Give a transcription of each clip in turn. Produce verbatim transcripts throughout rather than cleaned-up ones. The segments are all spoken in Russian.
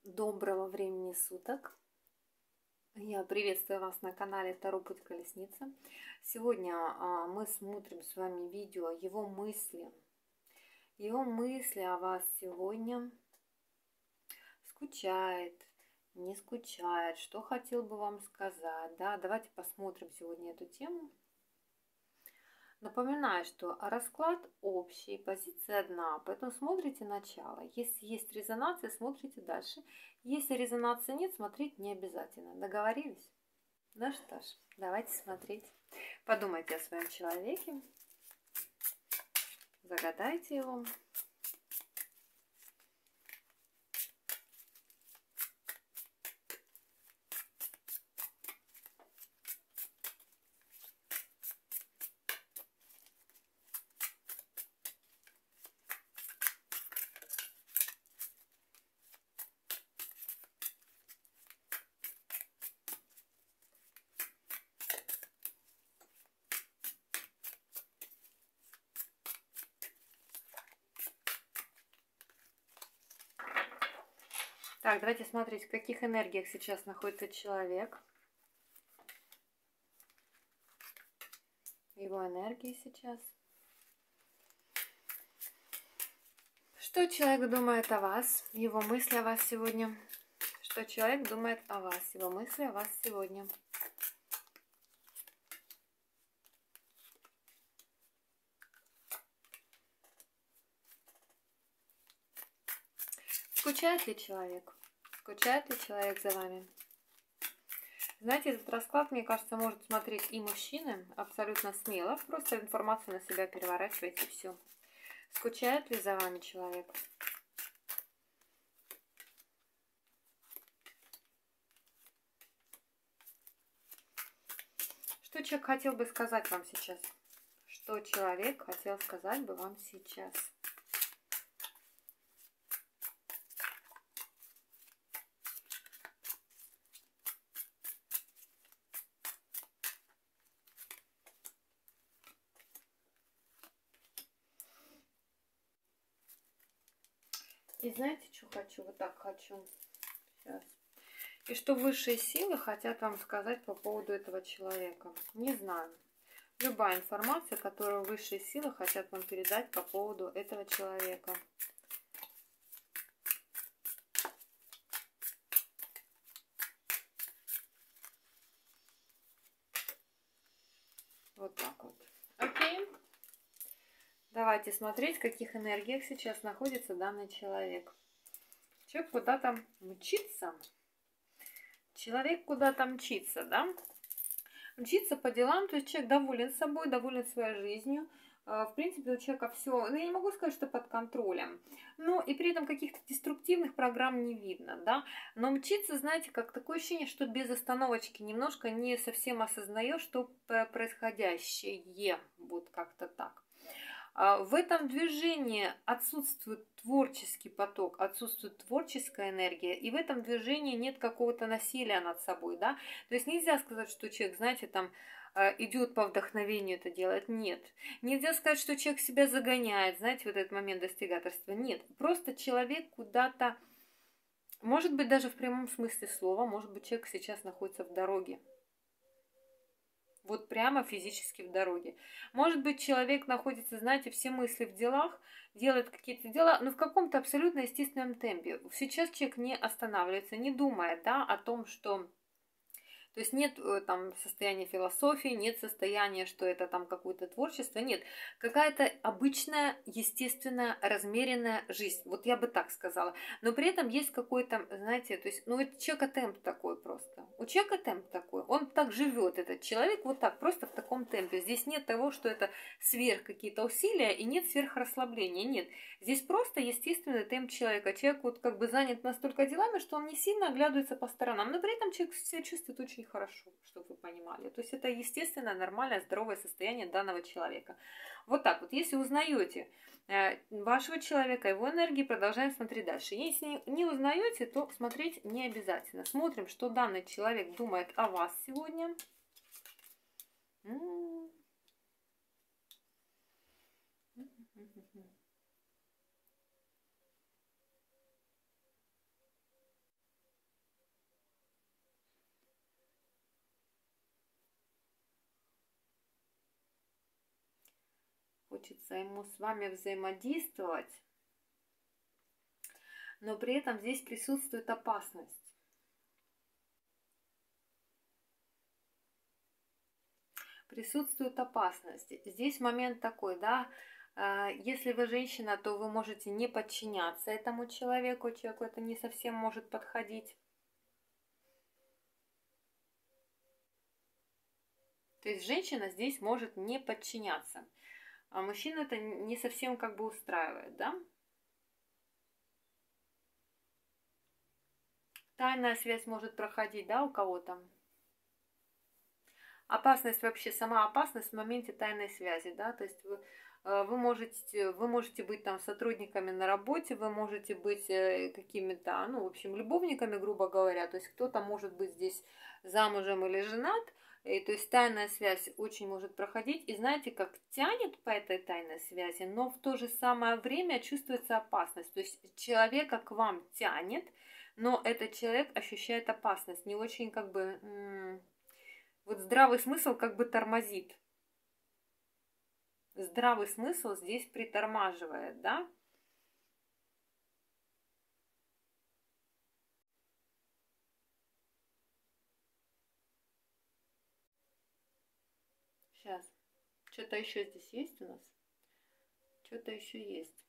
Доброго времени суток! Я приветствую вас на канале Таро Путь Колесницы. Сегодня а, мы смотрим с вами видео его мысли. Его мысли о вас сегодня. Скучает, не скучает, что хотел бы вам сказать. Да? Давайте посмотрим сегодня эту тему. Напоминаю, что расклад общий, позиция одна, поэтому смотрите начало. Если есть резонансы, смотрите дальше. Если резонанса нет, смотреть не обязательно. Договорились? Ну что ж, давайте смотреть. Подумайте о своем человеке, загадайте его. Так, давайте смотреть, в каких энергиях сейчас находится человек. Его энергии сейчас. Что человек думает о вас, его мысли о вас сегодня? Что человек думает о вас, его мысли о вас сегодня? Скучает ли человек? Скучает ли человек за вами? Знаете, этот расклад, мне кажется, может смотреть и мужчины абсолютно смело. Просто информацию на себя переворачивайте и все. Скучает ли за вами человек? Что человек хотел бы сказать вам сейчас? Что человек хотел сказать бы вам сейчас? И знаете, что хочу? Вот так хочу. Сейчас. И что высшие силы хотят вам сказать по поводу этого человека? Не знаю. Любая информация, которую высшие силы хотят вам передать по поводу этого человека. Вот так вот. Окей. Давайте смотреть, в каких энергиях сейчас находится данный человек. Человек куда-то мчится. Человек куда-то мчится, да? Мчится по делам, то есть человек доволен собой, доволен своей жизнью. В принципе, у человека все, ну, я не могу сказать, что под контролем, но и при этом каких-то деструктивных программ не видно, да. Но мчится, знаете, как такое ощущение, что без остановочки немножко не совсем осознаешь, что происходящее, вот как-то так. В этом движении отсутствует творческий поток, отсутствует творческая энергия, и в этом движении нет какого-то насилия над собой, да. То есть нельзя сказать, что человек, знаете, там идет по вдохновению это делает. Нет. Нельзя сказать, что человек себя загоняет, знаете, вот этот момент достигаторства. Нет. Просто человек куда-то, может быть, даже в прямом смысле слова, может быть, человек сейчас находится в дороге. Вот прямо физически в дороге. Может быть, человек находится, знаете, все мысли в делах, делает какие-то дела, но в каком-то абсолютно естественном темпе. Сейчас человек не останавливается, не думает, да, о том, что... То есть нет там состояния философии, нет состояния, что это там какое-то творчество, нет. Какая-то обычная, естественная, размеренная жизнь. Вот я бы так сказала. Но при этом есть какой-то, знаете, то есть, ну, у человека темп такой просто. У человека темп такой. Он так живет, этот человек, вот так, просто в таком темпе. Здесь нет того, что это сверх какие-то усилия, и нет сверхрасслабления. Нет. Здесь просто естественный темп человека. Человек вот как бы занят настолько делами, что он не сильно оглядывается по сторонам. Но при этом человек себя чувствует очень хорошо, чтобы вы понимали. То есть это естественное, нормальное, здоровое состояние данного человека. Вот так вот. Если узнаете вашего человека, его энергии, продолжаем смотреть дальше. Если не узнаете, то смотреть не обязательно. Смотрим, что данный человек думает о вас сегодня. хочется ему с вами взаимодействовать, но при этом здесь присутствует опасность. Присутствует опасность. Здесь момент такой, да, если вы женщина, то вы можете не подчиняться этому человеку, человеку это не совсем может подходить. То есть женщина здесь может не подчиняться, а мужчина это не совсем как бы устраивает, да? Тайная связь может проходить, да, у кого-то. Опасность вообще, сама опасность в моменте тайной связи, да, то есть вы, вы можете, вы можете быть там сотрудниками на работе, вы можете быть какими-то, ну, в общем, любовниками, грубо говоря, то есть кто-то может быть здесь замужем или женат, и, то есть тайная связь очень может проходить, и знаете, как тянет по этой тайной связи, но в то же самое время чувствуется опасность, то есть человека к вам тянет, но этот человек ощущает опасность, не очень как бы... Вот здравый смысл как бы тормозит. Здравый смысл здесь притормаживает, да? Сейчас. Что-то еще здесь есть у нас? Что-то еще есть.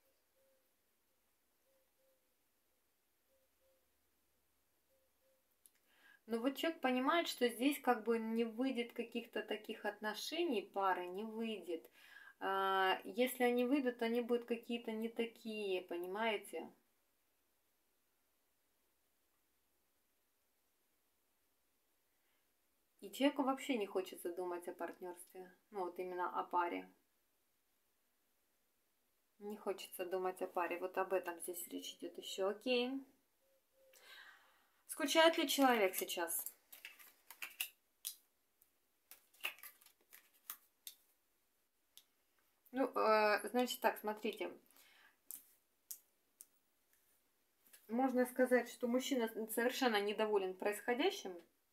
Но вот человек понимает, что здесь как бы не выйдет каких-то таких отношений, пары не выйдет. Если они выйдут, они будут какие-то не такие, понимаете? И человеку вообще не хочется думать о партнерстве, ну вот именно о паре. Не хочется думать о паре, вот об этом здесь речь идет еще, окей. Скучает ли человек сейчас? Ну, э, значит так, смотрите. Можно сказать, что мужчина совершенно недоволен происходящим.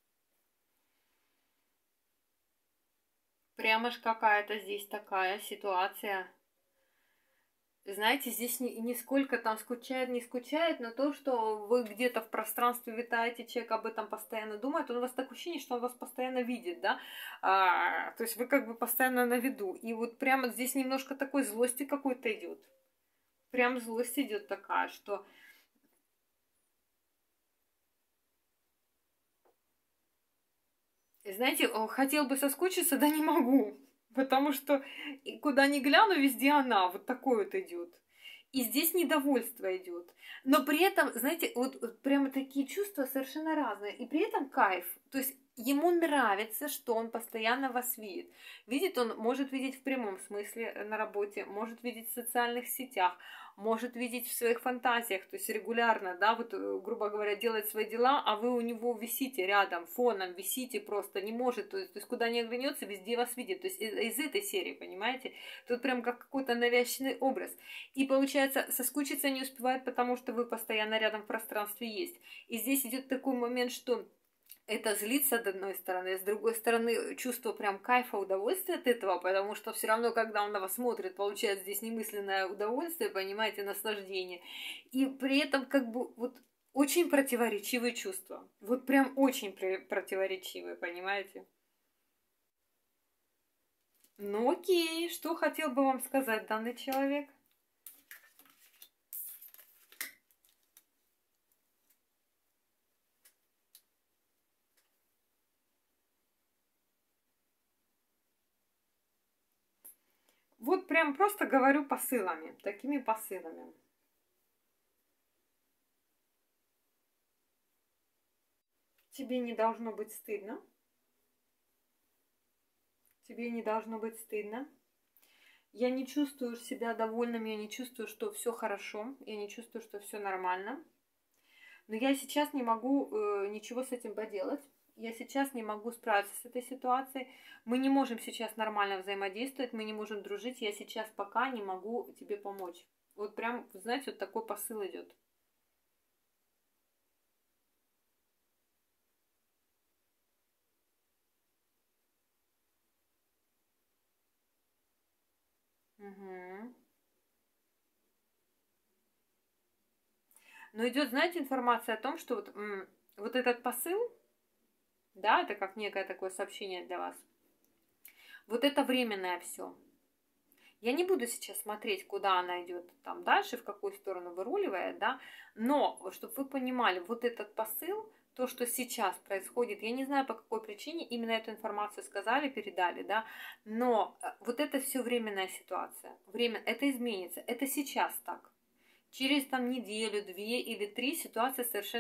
Прямо ж какая-то здесь такая ситуация. Знаете, здесь не, не сколько там скучает, не скучает, но то, что вы где-то в пространстве витаете, человек об этом постоянно думает, он у вас такое ощущение, что он вас постоянно видит, да, а, то есть вы как бы постоянно на виду, и вот прямо здесь немножко такой злости какой-то идет, прям злость идет такая, что... Знаете, хотел бы соскучиться, да не могу. Потому что куда ни гляну, везде она. Вот такой вот идет. И здесь недовольство идет. Но при этом, знаете, вот, вот прямо такие чувства совершенно разные. И при этом кайф. То есть ему нравится, что он постоянно вас видит. Видит он, может видеть в прямом смысле на работе, может видеть в социальных сетях, может видеть в своих фантазиях, то есть регулярно, да, вот, грубо говоря, делать свои дела, а вы у него висите рядом, фоном висите просто, не может, то есть, то есть куда ни оглянется, везде вас видит, то есть из, из этой серии, понимаете, тут прям как какой-то навязчивый образ. И получается, соскучиться не успевает, потому что вы постоянно рядом в пространстве есть. И здесь идет такой момент, что это злит с одной стороны, с другой стороны чувство прям кайфа, удовольствия от этого, потому что все равно, когда он на вас смотрит, получает здесь немысленное удовольствие, понимаете, наслаждение. И при этом как бы вот очень противоречивые чувства. Вот прям очень противоречивые, понимаете? Ну окей, что хотел бы вам сказать данный человек? Вот прям просто говорю посылами, такими посылами. Тебе не должно быть стыдно. Тебе не должно быть стыдно. Я не чувствую себя довольным, я не чувствую, что все хорошо, я не чувствую, что все нормально. Но я сейчас не могу э, ничего с этим поделать. Я сейчас не могу справиться с этой ситуацией. Мы не можем сейчас нормально взаимодействовать, мы не можем дружить. Я сейчас пока не могу тебе помочь. Вот прям, знаете, вот такой посыл идет. Угу. Но идет, знаете, информация о том, что вот, м, вот этот посыл, да, это как некое такое сообщение для вас. Вот это временное все. Я не буду сейчас смотреть, куда она идет там дальше, в какую сторону выруливает, да, но чтобы вы понимали, вот этот посыл, то, что сейчас происходит, я не знаю, по какой причине именно эту информацию сказали, передали, да, но э, вот это все временная ситуация, время, это изменится, это сейчас так. Через там неделю, две или три ситуация совершенно